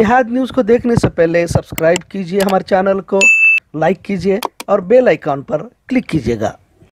इत्तेहाद news को देखने से पहले सब्सक्राइब कीजिए हमारे चैनल को, लाइक कीजिए और बेल आइकॉन पर क्लिक कीजिएगा।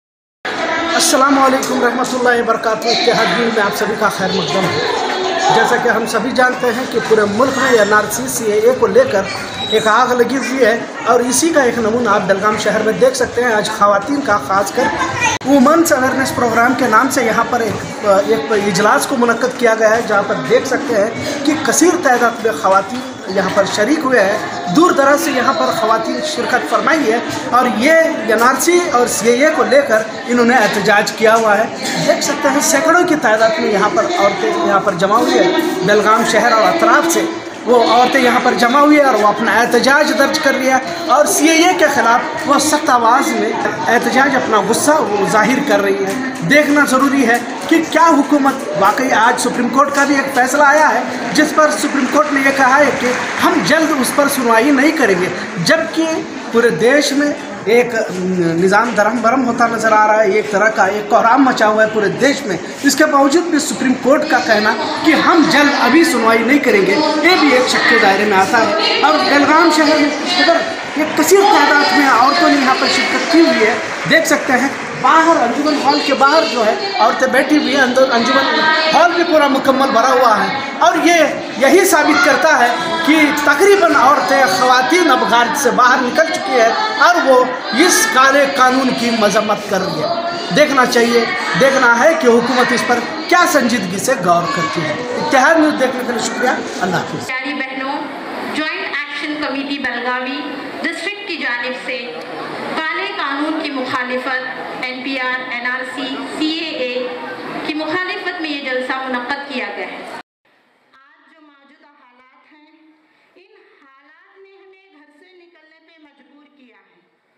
अस्सलाम वालेकुम रहमतुल्लाहि व बरकातहू। इत्तेहाद न्यूज़ में आप सभी का खैर मकदम है। जैसा कि हम सभी जानते हैं कि पूरे मुल्क में एनआरसी सीएए को लेकर एक आग लगी हुई है और इसी का एक नमूना आप बेलगाम शहर में देख सकते हैं। आज ख़वातीन का खासकर वुमेन्स अवेयरनेस प्रोग्राम के नाम से यहाँ पर एक इजलास को मुनक्कद किया गया है, जहाँ पर देख सकते हैं कि कसीर तादाद में ख़वातीन यहाँ पर शरीक हुए हैं। दूर दराज से यहाँ पर ख़वातीन शिरकत फरमाई है और ये एनआरसी और सीएए को लेकर इन्होंने एहतजाज किया हुआ है। देख सकते हैं सैकड़ों की तादाद में यहाँ पर औरतें यहाँ पर जमा हुई है। बेलगाम शहर और अतराफ से वो औरतें यहाँ पर जमा हुई है और वो अपना एहतजाज दर्ज कर रही है और सीएए के ख़िलाफ़ वो सख्त आवाज़ में एहतजाज अपना गुस्सा वो जाहिर कर रही है। देखना ज़रूरी है कि क्या हुकूमत वाकई, आज सुप्रीम कोर्ट का भी एक फ़ैसला आया है जिस पर सुप्रीम कोर्ट ने यह कहा है कि हम जल्द उस पर सुनवाई नहीं करेंगे, जबकि पूरे देश में एक निज़ाम दरम बरम होता नज़र आ रहा है। एक तरह का एक कोहराम मचा हुआ है पूरे देश में। इसके बावजूद भी सुप्रीम कोर्ट का कहना कि हम जल्द अभी सुनवाई नहीं करेंगे, ये भी एक शक के दायरे में आता है। और बेलगाम शहर में अगर एक कसीर तादाद में औरतों ने यहाँ पर शिरकत की हुई है। देख सकते हैं बाहर अंजुमन हॉल के बाहर जो है औरतें बैठी हुई हैं, अंदर अंजुमन हॉल भी पूरा मुकम्मल भरा हुआ है और ये यही साबित करता है कि तकरीबन औरतें ख़वातीन अब घर से बाहर निकल चुकी है और वो इस काले कानून की मजम्मत कर रही है। देखना चाहिए, देखना है कि हुकूमत इस पर क्या संजीदगी से गौर करती है। इत्तेहाद न्यूज़ देखने के लिए शुक्रिया। अल्लाह हाफ़िज़। प्यारी बहनों, joint action committee Belagavi district की जानिब से काले कानून की मुखालिफत, एनपीआर, एनआरसी, सीएए की मुखालिफत में ये जलसा मुनक्कद किया गया है। आज जो मौजूदा हालात हैं, इन हालात ने हमें घर से निकलने पे मजबूर किया है।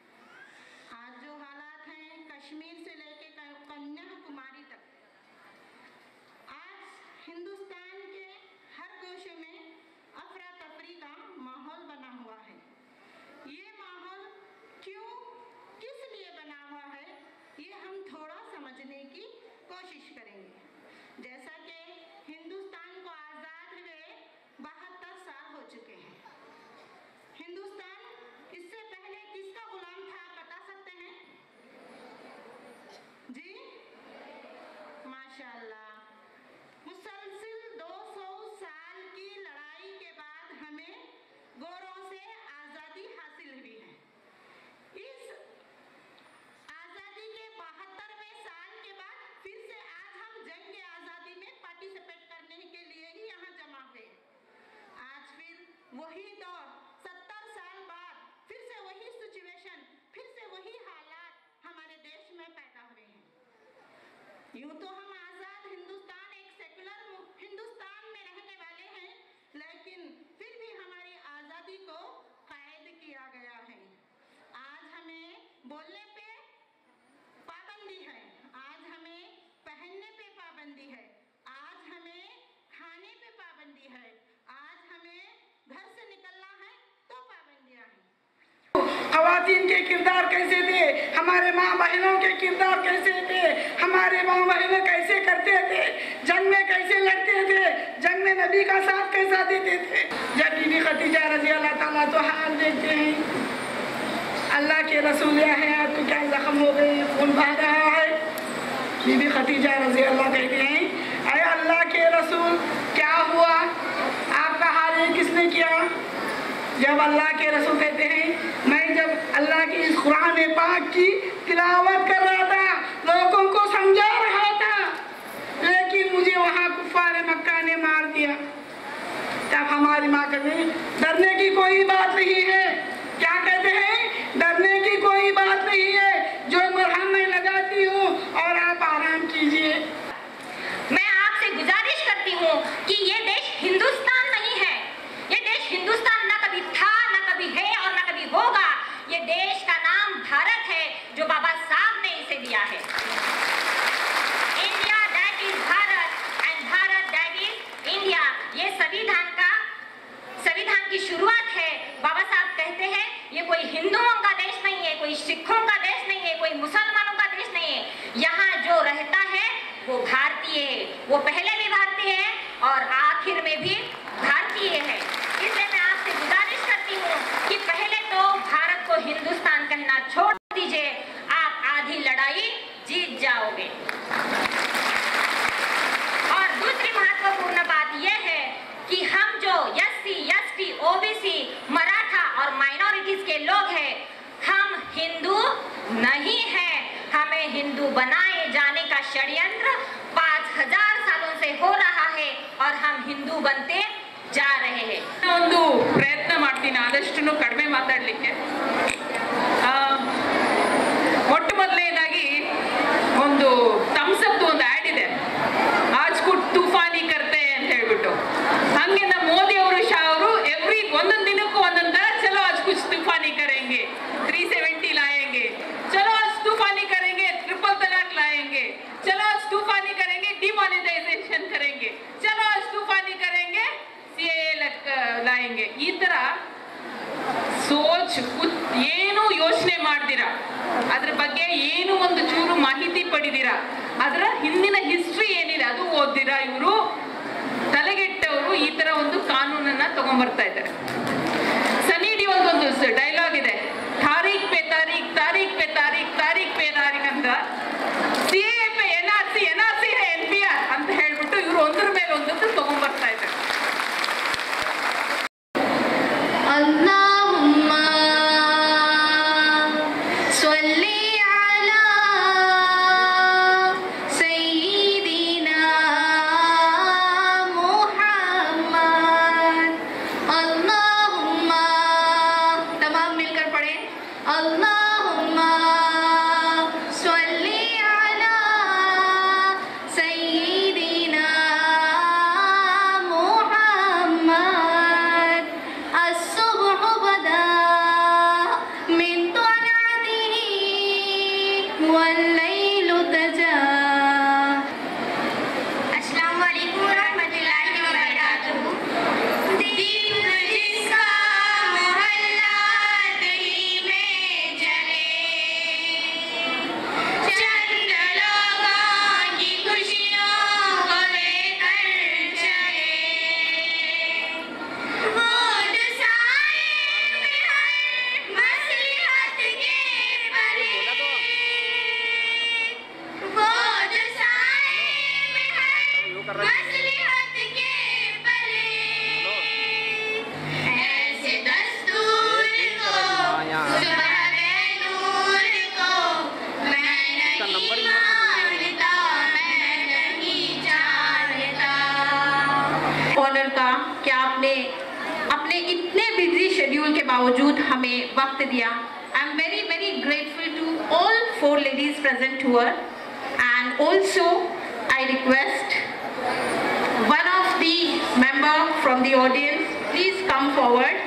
आज जो हालात हैं कश्मीर से लेके कन्याकुमारी तक, आज हिंदुस्तान के हर गोशे में अफरा तफरी का माहौल बना हुआ है। ये माहौल क्यों, किस लिए बना हुआ है, ये हम थोड़ा समझने की कोशिश करेंगे। जैसा कि हिंदुस्तान को आज़ाद हुए 72 साल हो चुके हैं। हिंदुस्तान इससे पहले किसका गुलाम था, बता सकते हैं जी? माशाअल्लाह, मुसलसिल 200 साल की लड़ाई के बाद हमें गोरों से आज़ादी हासिल हुई है। इस आज़ादी के 72वें साल के बाद फिर से आज हम जंग आज़ादी में पार्टिसिपेट करने के लिए ही यहाँ जमा हुए। आज फिर वही दौर, 70 साल बाद फिर से वही सिचुएशन, फिर से वही हालात हमारे देश में पैदा हुए हैं। यूँ तो हम आज़ाद हिंदुस्तान, एक सेकुलर हिंदुस्तान में रहने वाले हैं, लेकिन फिर भी हमारी आज़ादी को कैद किया गया है। आज हमें बोलने पे पाबंदी है, आज हमें पहनने पे पाबंदी है, आज हमें खाने पे पाबंदी है, आज हमें घर से निकलना है तो पाबंदियां हैं। ख़वातीन के किरदार कैसे थे, हमारे माँ बहनों के किरदार कैसे थे, हमारे माँ बहनें कैसे करते थे, जंग में कैसे लड़ते थे, जंग में नबी का साथ कैसा देते थे। जब बीबी खदीजा रज़ी अल्लाह ताला तो हाल देखते हैं, अल्लाह के रसूल हयात तो क्या जख्म हो गए, खून बह रहा है। बीबी खदीजा रज़ी अल्लाह कहते हैं, अरे अल्लाह के रसूल क्या हुआ, आपका हाल ये किसने किया? जब अल्लाह के रसूल कहते हैं, मैं जब अल्लाह की इस कुरान पाक की तिलावत कर रहा था, लोगों को समझा रहा था, लेकिन मुझे वहाँ कुफ़ार मक्का ने मार दिया। तब हमारी माँ कहते हैं, डरने की कोई बात नहीं है। क्या कहते हैं? डरने की कोई बात नहीं है, जो मरहम मैं लगाती हूँ और आप आराम कीजिए। मैं आपसे गुजारिश करती हूँ कि ये देश हिंदुस्तान नहीं है, ये देश हिंदुस्तान ना कभी था, ना कभी है और ना कभी होगा। ये देश का नाम भारत है, जो बाबा साहब ने इसे दिया है। India that is Bharat and Bharat that is India. ये संविधान की शुरुआत है। बाबा साहब कहते हैं ये कोई हिंदुओं का देश नहीं है, कोई सिखों का देश नहीं है, कोई मुसलमानों का देश नहीं है। यहाँ जो रहता है वो भारतीय है, वो पहले भी भारतीय है और आखिर में भी भारतीय है। इसलिए ಒಂದು ಪ್ರಯತ್ನ ಮಾಡ್ತೀನಿ ಆದಷ್ಟು ಕಡಿಮೆ ಮಾತಾಡಲಿಕ್ಕೆ. ಮೊಟ್ಟ ಮೊದಲನೇದಾಗಿ ಒಂದು ಥಮ್ಸಪ್ ಒಂದು ಆ್ಯಡ್ ಇದೆ, ಆಜ್ ಕುಟ್ ತೂಫಾನಿ ಕರ್ತೆ ಅಂತ ಹೇಳ್ಬಿಟ್ಟು. ಹಂಗೆ ನಮ್ಮ ಮೋದಿ ಅವರು ಶಾ ಅವರು ಒಂದೊಂದು ದಿನಕ್ಕೂ ಒಂದೊಂದು ತರ ಚಲೋ ಆಜ್ ಕುಚ್ ತೂಫಾನಿ ಕರೆಂಗೆ, 370 लाएंगे, चलो आज तूफानी करेंगे, ट्रिपल तलाक लाएंगे, चलो आज तूफानी करेंगे, डिमोनेटाइजेशन करेंगे, चलो आज तूफानी करेंगे, सीए लाएंगे. ಈ ತರ ಸೋಚ್ ಏನು ಯೋಚನೆ ಮಾಡ್ದಿರಾ, ಅದ್ರ ಬಗ್ಗೆ ಏನು ಒಂದು ಚೂರು ಮಾಹಿತಿ ಪಡಿದಿರಾ, ಅದರ ಹಿಂದಿನ ಹಿಸ್ಟ್ರಿ ಏನಿದೆ ಅದು ಓದಿರಾ, ಇವರು ತಲೆಗೆಟ್ಟವರು ಈ ತರ ಒಂದು ಕಾನೂನನ್ನ ತಗೊಂಡ್ಬರ್ತಾ ಇದ್ದಾರೆ. ಸನಿ ಡಿಯೋಲ್ ಒಂದು ಡೈಲಾಗ್ ಇದೆ, ತಾರೀಖ್ ಪೇ ತಾರೀಖ್, ತಾರೀಖ್ ಪೇ ತಾರೀಖ್, ತಾರೀಖ್ ಪೇ ತಾರೀಖ್ ಅಂತ. ಸಿಎ ಪೇ NRC, NRC है NPR ಅಂತ ಹೇಳ್ಬಿಟ್ಟು ಇವರು ಒಂದ್ರ ಮೇಲೆ ಒಂದೊಂದು ತಗೊಂಡ್ಬರ್ತಾ ಇದ್ದಾರೆ. ऑनर का क्या आपने अपने इतने बिजी शेड्यूल के बावजूद हमें वक्त दिया. I am very very grateful to all 4 ladies present here, and also I request one of the member from the audience, please come forward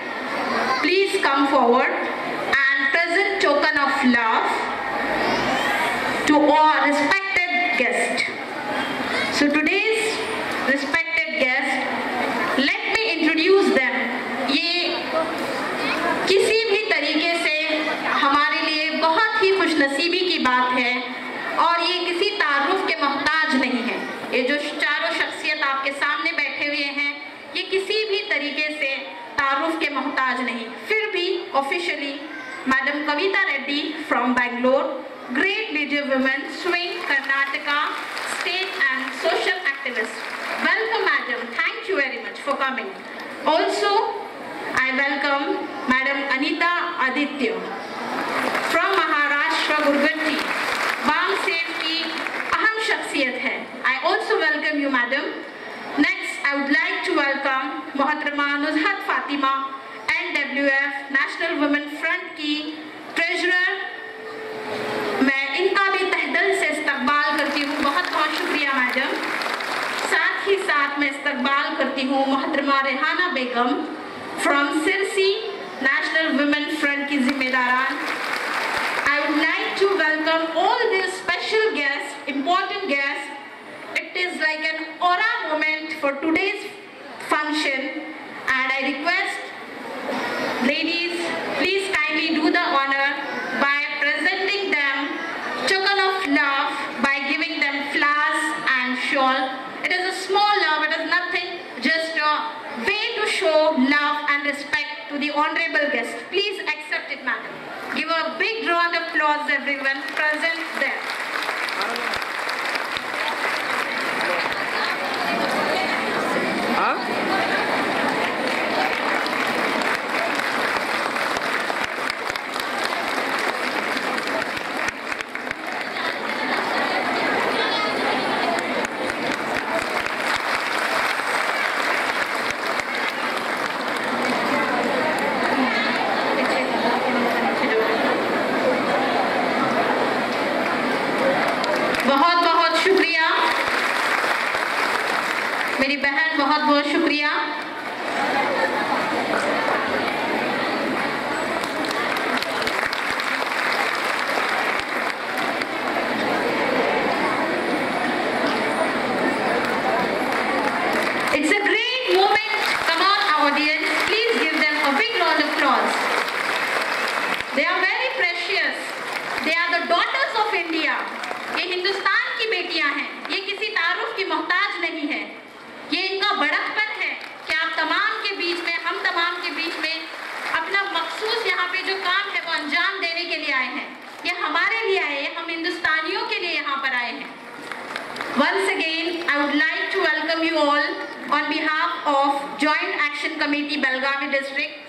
and present token of love to our respected guest. So today's respected guest, let me introduce them. ये किसी भी तरीके से हमारे लिए बहुत ही खुशनसीबी की बात है और ये किसी तारुफ के मोहताज नहीं है. ये जो चारों शख्सियत आपके सामने बैठे हुए हैं, ये किसी भी तरीके से तारुफ के मोहताज नहीं. फिर भी officially madam Kavita Reddy from Bangalore, great leader women, swing Karnataka state and social activist. Welcome madam, thank you very much for coming. Also I welcome Madam Anita Aditya from Maharashtra, Gurgaon. BAMCEF की अहम शख्सियत है. I also welcome you madam. Next I would like to welcome मोहतरमा Nuzhat Fatima, NWF national women front की treasurer. मैं इनका भी तहदिल से इस्तकबाल करती हूँ. बहुत बहुत शुक्रिया मैडम. साथ ही साथ मैं इस्तकबाल करती हूँ मोहतरमा Rehana Begum from Sirsi national women front की जिम्मेदारान. I would like to welcome all these special guests, important guests. It is like an aura moment for today's function, and I request ladies, please kindly do the honor by presenting them token of love by giving them flowers and shawl. It is a small love, it is nothing, just a way to show love and respect to the honorable guest. Please accept it madam. Give a big round of applause everyone present there. बहुत बहुत शुक्रिया। It's a great moment. Come on, audience, please give them a big round of applause. They are very precious. They are the daughters of India. ये हिंदुस्तान की बेटियां हैं। ये किसी तारुफ की मोहताज नहीं है। ये इनका बड़कपन है कि आप तमाम के बीच में, हम तमाम के बीच में अपना मखसूस यहाँ पे जो काम है वो अंजाम देने के लिए आए हैं। ये हमारे लिए आए हैं, हम हिंदुस्तानियों के लिए यहाँ पर आए हैं। Once again, I would like to welcome you all on behalf of Joint Action Committee, Belgavi District,